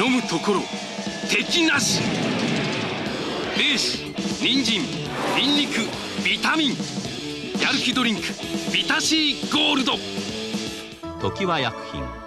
飲むところ敵なし。レーシ、人参、ニンニク、ビタミン、やる気ドリンクビタシーゴールド。 常盤薬品。